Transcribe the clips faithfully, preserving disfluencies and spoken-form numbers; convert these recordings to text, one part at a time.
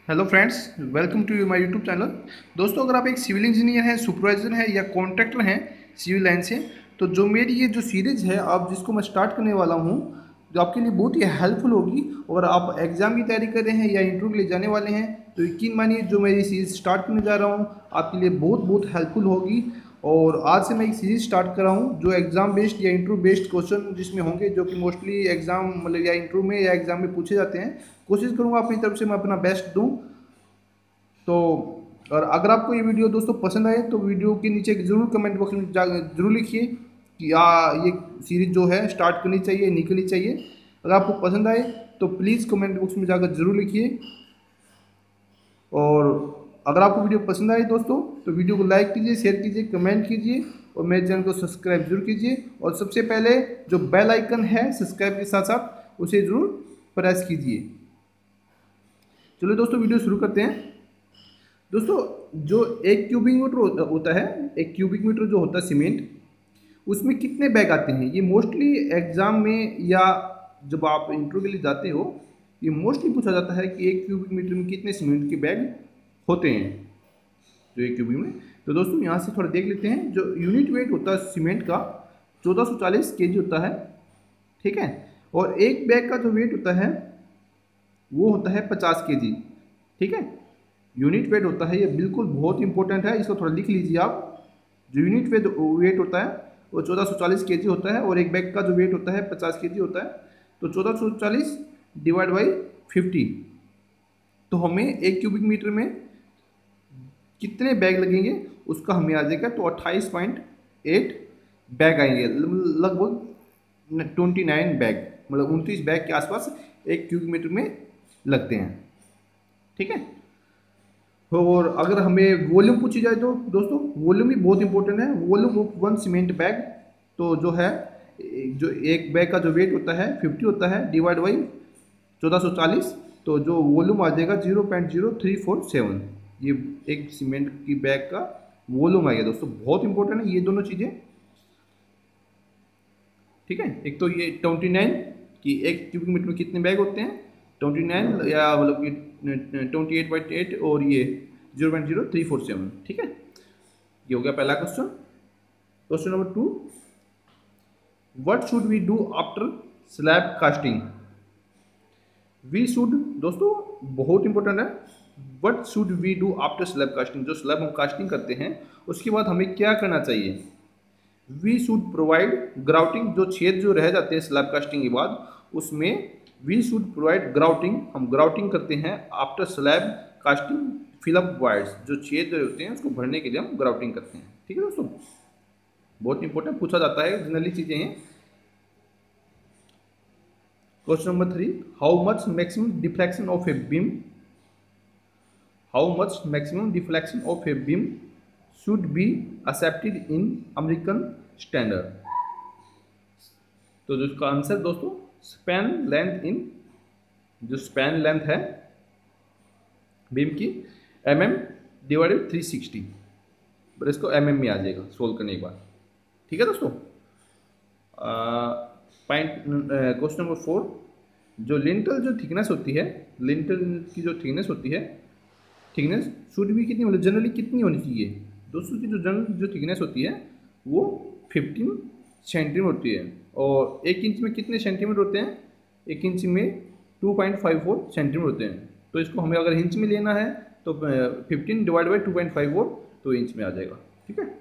Hello friends, welcome to my YouTube channel. दोस्तों, अगर आप एक सिविल इंजीनियर हैं, सुपरवाइजर हैं या कॉन्ट्रैक्टर हैं सिविल लाइन से, तो जो मेरी ये जो सीरीज़ है आप जिसको मैं स्टार्ट करने वाला हूँ, जो आपके लिए बहुत ही हेल्पफुल होगी। अगर आप एग्ज़ाम की तैयारी कर रहे हैं या इंटरव्यू के लिए जाने वाले हैं तो यकीन मानिए जो मैं ये सीरीज़ स्टार्ट करने जा रहा हूँ आपके लिए बहुत बहुत हेल्पफुल होगी। और आज से मैं एक सीरीज़ स्टार्ट कर रहा हूँ जो एग्ज़ाम बेस्ड या इंटरव्यू बेस्ड क्वेश्चन जिसमें होंगे, जो कि मोस्टली एग्ज़ाम मतलब या इंटरव्यू में या एग्ज़ाम में पूछे जाते हैं। कोशिश करूँगा अपनी तरफ से मैं अपना बेस्ट दूँ। तो और अगर आपको ये वीडियो दोस्तों पसंद आए तो वीडियो के नीचे ज़रूर कमेंट बॉक्स में ज़रूर लिखिए कि आ ये सीरीज़ जो है स्टार्ट करनी चाहिए, नहीं करनी चाहिए। अगर आपको पसंद आए तो प्लीज़ कमेंट बॉक्स में जाकर ज़रूर लिखिए। और अगर आपको वीडियो पसंद आए दोस्तों तो वीडियो को लाइक कीजिए, शेयर कीजिए, कमेंट कीजिए और मेरे चैनल को सब्सक्राइब जरूर कीजिए। और सबसे पहले जो बेल आइकन है सब्सक्राइब के साथ साथ उसे ज़रूर प्रेस कीजिए। चलो दोस्तों, वीडियो शुरू करते हैं। दोस्तों, जो एक क्यूबिक मीटर होता है, एक क्यूबिक मीटर जो होता है सीमेंट, उसमें कितने बैग आते हैं, ये मोस्टली एग्जाम में या जब आप इंटरव्यू के लिए जाते हो ये मोस्टली पूछा जाता है कि एक क्यूबिक मीटर में कितने सीमेंट के बैग होते हैं, जो एक क्यूबिक में। तो दोस्तों यहाँ से थोड़ा देख लेते हैं। जो यूनिट वेट होता है सीमेंट का चौदह सौ चालीस के जी होता है, ठीक है। और एक बैग का जो वेट होता है वो होता है पचास के जी, ठीक है। यूनिट वेट होता है, ये बिल्कुल बहुत इंपॉर्टेंट है, इसको थोड़ा लिख लीजिए आप। जो यूनिट वेट वेट होता है वो चौदह सौ चालीस के जी होता है और एक बैग का जो वेट होता है पचास के जी होता है। तो चौदह सौ चालीस डिवाइड बाई फिफ्टी, तो हमें एक क्यूबिक मीटर में कितने बैग लगेंगे उसका हमें आ जाएगा। तो अट्ठाईस पॉइंट एट बैग आएंगे, लगभग ट्वेंटी नाइन बैग, मतलब उनतीस बैग के आसपास एक क्यूबिक मीटर में लगते हैं, ठीक है। और अगर हमें वॉल्यूम पूछी जाए तो दोस्तों वॉल्यूम भी बहुत इंपॉर्टेंट है। Volume of one cement bag, तो जो है जो एक बैग का जो वेट होता है फिफ्टी होता है डिवाइड बाई चौदह सौ चालीस, तो जो वॉल्यूम आ जाएगा zero point zero three four seven. ये एक सीमेंट की बैग का वॉल्यूम आ गया दोस्तों, बहुत इंपॉर्टेंट है ये दोनों चीज़ें, ठीक है। एक तो ये ट्वेंटी नाइन कि एक क्यूबिक मीटर में कितने बैग होते हैं, ट्वेंटी नाइन या मतलब कि ट्वेंटी एट पॉइंट एट और ये zero point zero three four seven, ठीक है। ये हो गया पहला question. Question number two, what should we do after slab casting. We should, दोस्तों बहुत इंपॉर्टेंट है, what should we do after slab casting. जो स्लैब हम कास्टिंग करते हैं उसके बाद हमें क्या करना चाहिए। वी शुड प्रोवाइड ग्राउटिंग, जो छेद जो रह जाते हैं स्लैब कास्टिंग के बाद उसमें वी शुड प्रोवाइड ग्राउटिंग, हम ग्राउटिंग करते हैं after slab casting fill up wires, जो छेद जो होते हैं उसको भरने के लिए हम ग्राउटिंग करते हैं, ठीक है दोस्तों। बहुत इंपॉर्टेंट पूछा जाता है, जनरली चीजें हैं। Question number three, how much maximum deflection of a beam, how much maximum deflection of a beam should be accepted in American standard. तो जो इसका आंसर दोस्तों स्पैन लेंथ इन, जो स्पैन लेंथ है बीम की M M divided three sixty, पर इसको M M में आ जाएगा सोल्व करने के बाद, ठीक है दोस्तों। पॉइंट क्वेश्चन नंबर फोर, जो लिंटल जो थिकनेस होती है, लिंटल की जो थिकनेस होती है, थिकनेस शुड भी कितनी, मतलब जनरली कितनी होनी चाहिए दोस्तों की। जो जनरल जो थिकनेस होती है वो फिफ्टीन सेंटीमीटर होती है और एक इंच में कितने सेंटीमीटर होते हैं, एक इंच में two point five four centimetre होते हैं। तो इसको हमें अगर इंच में लेना है तो fifteen divide by two point five four, तो इंच में आ जाएगा, ठीक है।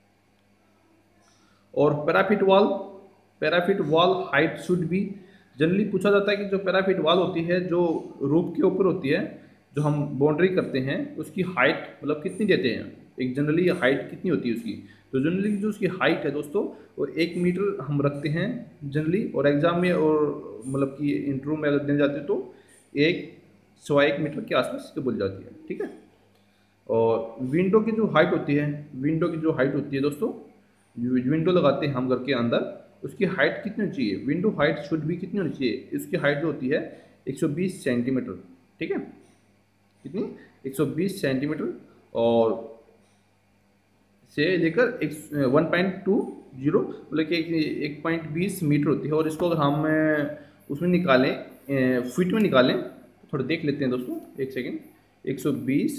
और parapet wall, parapet wall height should भी, जनरली पूछा जाता है कि जो पैराफिट वॉल होती है जो रूफ के ऊपर होती है, जो हम बाउंड्री करते हैं उसकी हाइट मतलब कितनी देते हैं, एक जनरली हाइट कितनी होती है उसकी। तो जनरली जो उसकी हाइट है दोस्तों वो एक मीटर हम रखते हैं जनरली, और एग्जाम में और मतलब कि इंटरव्यू में अगर देने जाते हैं तो एक सवा एक मीटर के आसपास इसको बोल जाती है, ठीक है। और विंडो की जो हाइट होती है, विंडो की जो हाइट होती है दोस्तों, विंडो लगाते हैं हम घर के अंदर, उसकी हाइट कितनी होनी चाहिए, विंडो हाइट शुड भी कितनी होनी चाहिए, इसकी हाइट जो होती है एक सौ बीस सेंटीमीटर, ठीक है। कितनी, एक सौ बीस सेंटीमीटर और से लेकर एक वन पॉइंट टू जीरो मतलब कि एक पॉइंट बीस मीटर होती है। और इसको अगर हम उसमें निकालें, फिट में निकालें, तो थोड़ा देख लेते हैं दोस्तों, एक सेकेंड। एक सौ बीस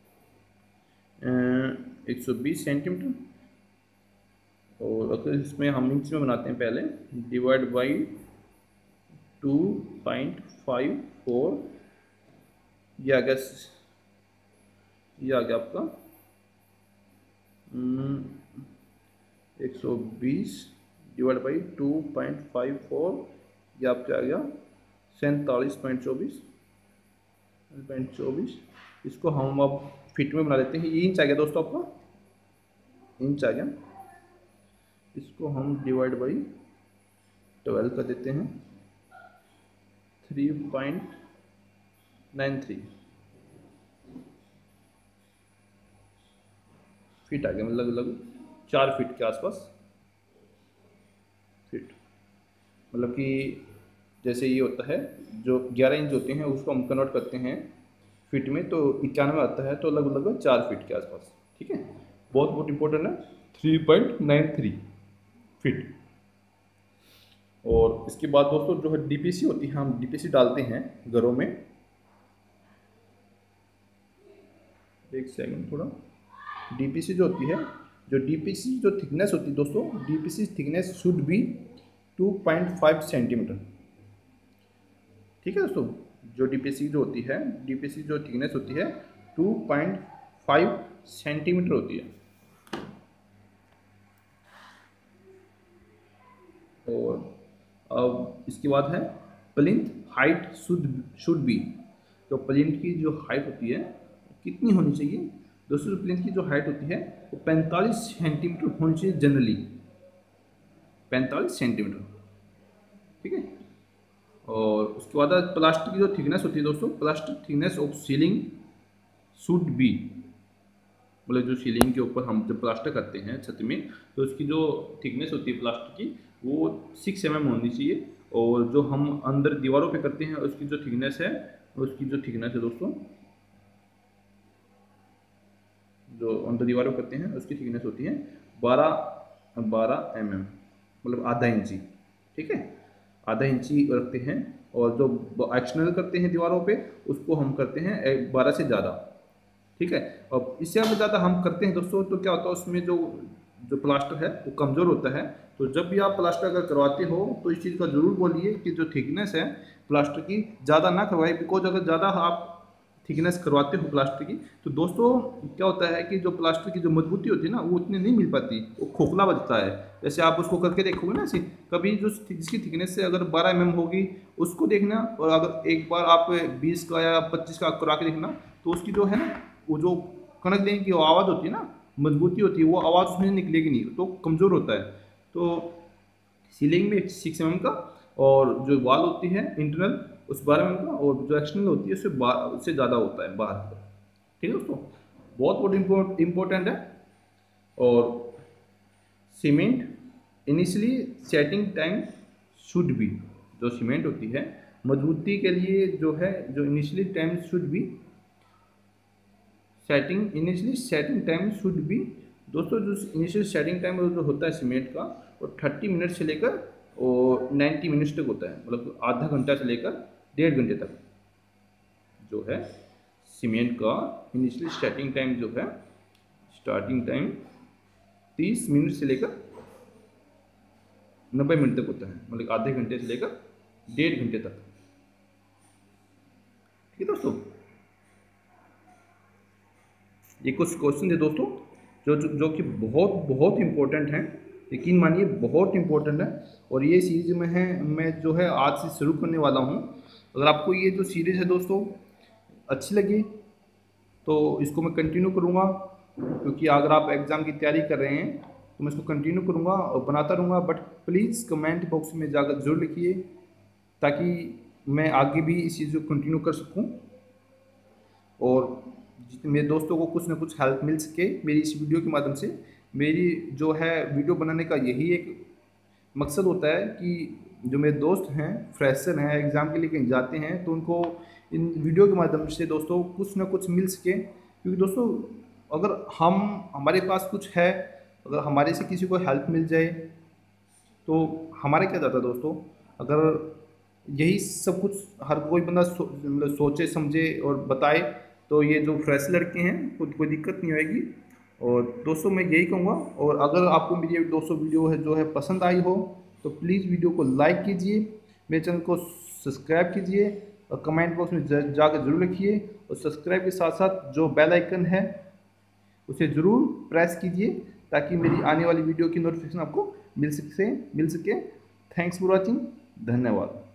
एक सौ बीस सेंटीमीटर, और अगर इसमें हम इंच में बनाते हैं पहले, divide by two point five four, ये आ गया ये आ गया आपका एक सौ बीस divide by two point five four, ये आपका आ गया सैंतालीस पॉइंट चौबीस पॉइंट चौबीस। इसको हम अब फिट में बना देते हैं। ये इंच आ गया दोस्तों, आपका इंच आ गया। इसको हम डिवाइड बाई ट्वेल्व कर देते हैं, three point nine three feet आ गया, मतलब लगभग चार फीट के आसपास फीट। मतलब कि जैसे ये होता है, जो ग्यारह इंच होते हैं उसको हम कन्वर्ट करते हैं फीट में, तो इक्यानवे आता है, तो लगभग लगभग चार फीट के आसपास। ठीक है, बहुत बहुत इंपॉर्टेंट है, three point nine three feet. और इसके बाद दोस्तों जो है डीपीसी होती है, हम डीपीसी डालते हैं घरों में। एक सेकंड, थोड़ा डीपीसी जो होती है, जो डीपीसी जो थिकनेस होती है दोस्तों, DPC thickness should be two point five centimetre. ठीक है दोस्तों, जो डीपीसी जो होती है, डीपीसी जो थिकनेस होती है टू पॉइंट फाइव सेंटीमीटर होती है। और अब इसके बाद है plinth height should should be. तो प्लिंथ की जो हाइट होती है कितनी होनी चाहिए दोस्तों? प्लिंथ की जो हाइट होती है वो पैंतालीस सेंटीमीटर होनी चाहिए जनरली, पैंतालीस सेंटीमीटर। ठीक है, और उसके बाद प्लास्टिक की जो थिकनेस होती है दोस्तों, plastic thickness of ceiling should be, मतलब जो सीलिंग के ऊपर हम जब प्लास्टर करते हैं छत में, तो उसकी जो थिकनेस होती है प्लास्टिक की वो सिक्स एम एम होनी चाहिए। और जो हम अंदर दीवारों पे करते हैं उसकी जो थिकनेस है, उसकी जो थिकनेस है दोस्तों, जो अंदर दीवारों करते हैं उसकी थिकनेस होती है बारह बारह एम एम, मतलब आधा इंची। ठीक है, आधा इंची रखते हैं। और जो एक्सटर्नल करते हैं दीवारों पे उसको हम करते हैं बारह से ज़्यादा। ठीक है, अब इससे हम ज़्यादा हम करते हैं दोस्तों, तो क्या होता है उसमें जो जो प्लास्टर है वो कमज़ोर होता है। तो जब भी आप प्लास्टर अगर करवाते हो तो इस चीज़ का ज़रूर बोलिए कि जो थिकनेस है प्लास्टर की ज़्यादा ना करवाए, बिकॉज अगर ज़्यादा आप थिकनेस करवाते हो प्लास्टर की तो दोस्तों क्या होता है कि जो प्लास्टर की जो मजबूती होती है ना वो उतनी नहीं मिल पाती, वो खोखला बचता है। जैसे आप उसको करके देखोगे ना, ऐसे कभी जो जिसकी थिकनेस से अगर बारह एम एम होगी उसको देखना, और अगर एक बार आप बीस का या पच्चीस का करा के देखना, तो उसकी जो है ना वो जो कनक देने की आवाज़ होती है ना, मजबूती होती है, वो आवाज़ उसमें निकलेगी नहीं, तो कमज़ोर होता है। तो सीलिंग में सिक्स एम एम का, और जो वॉल होती है इंटरनल उस बारह एम एम का, और जो एक्सटर्नल होती है उससे उससे ज़्यादा होता है बाहर। ठीक है दोस्तों, बहुत बहुत इम्पोर्टेंट है। और cement initially setting time should be, जो सीमेंट होती है मजबूती के लिए जो है, जो initially time should be setting initially setting time should be दोस्तों, जो इनिशियल सेटिंग टाइम जो होता है सीमेंट का वो थर्टी मिनट से लेकर और नाइन्टी मिनट्स तक होता है, मतलब आधा घंटा से लेकर डेढ़ घंटे तक जो है सीमेंट का इनिशियली स्टार्टिंग टाइम जो है, स्टार्टिंग टाइम तीस मिनट से लेकर नब्बे मिनट तक होता है, मतलब आधे घंटे से लेकर डेढ़ घंटे तक। ठीक है दोस्तों, ये कुछ क्वेश्चन है दोस्तों जो जो, जो कि बहुत बहुत इम्पोर्टेंट हैं, यकीन मानिए बहुत इम्पोर्टेंट है। और ये सीरीज में है, मैं जो है आज से शुरू करने वाला हूँ। अगर आपको ये जो सीरीज़ है दोस्तों अच्छी लगी तो इसको मैं कंटिन्यू करूँगा, क्योंकि अगर आप एग्ज़ाम की तैयारी कर रहे हैं तो मैं इसको कंटिन्यू करूँगा और बनाता रहूँगा। बट प्लीज़ कमेंट बॉक्स में जाकर ज़रूर लिखिए ताकि मैं आगे भी इस चीज़ को कंटिन्यू कर सकूँ और मेरे दोस्तों को कुछ ना कुछ हेल्प मिल सके मेरी इस वीडियो के माध्यम से। मेरी जो है वीडियो बनाने का यही एक मकसद होता है कि जो मेरे दोस्त हैं, फ्रेशर हैं, एग्ज़ाम के लिए कहीं जाते हैं, तो उनको इन वीडियो के माध्यम से दोस्तों कुछ ना कुछ मिल सके। क्योंकि दोस्तों अगर हम हमारे पास कुछ है, अगर हमारे से किसी को हेल्प मिल जाए तो हमारे क्या जाता है दोस्तों। अगर यही सब कुछ हर कोई बंदा सो, मतलब सोचे समझे और बताए तो ये जो फ्रेश लड़के हैं खुद कोई दिक्कत नहीं होगी। और दोस्तों मैं यही कहूँगा, और अगर आपको मेरी ये दोस्तों वीडियो है जो है पसंद आई हो तो प्लीज़ वीडियो को लाइक कीजिए, मेरे चैनल को सब्सक्राइब कीजिए और कमेंट बॉक्स में जाकर जरूर लिखिए। और सब्सक्राइब के साथ साथ जो बेल आइकन है उसे ज़रूर प्रेस कीजिए ताकि मेरी आने वाली वीडियो की नोटिफिकेशन आपको मिल सके मिल सके थैंक्स फॉर वॉचिंग। धन्यवाद।